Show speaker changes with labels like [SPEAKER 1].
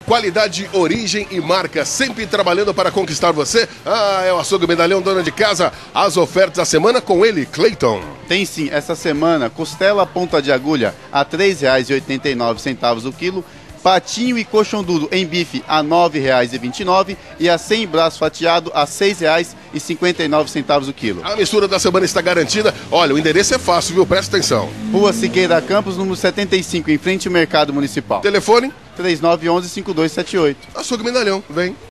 [SPEAKER 1] Qualidade, origem e marca, sempre trabalhando para conquistar você. É o Açougue Medalhão, dona de casa. As ofertas da semana com ele, Cleiton.
[SPEAKER 2] Tem sim, essa semana, costela ponta de agulha a R$ 3,89 o quilo. Patinho e coxão duro em bife a R$ 9,29 e a 100 braço fatiado a R$ 6,59 o quilo.
[SPEAKER 1] A mistura da semana está garantida. Olha, o endereço é fácil, viu? Presta atenção.
[SPEAKER 2] Rua Siqueira Campos, número 75, em frente ao Mercado Municipal.
[SPEAKER 1] Telefone?
[SPEAKER 2] 3911-5278.
[SPEAKER 1] Açougue Medalhão, vem.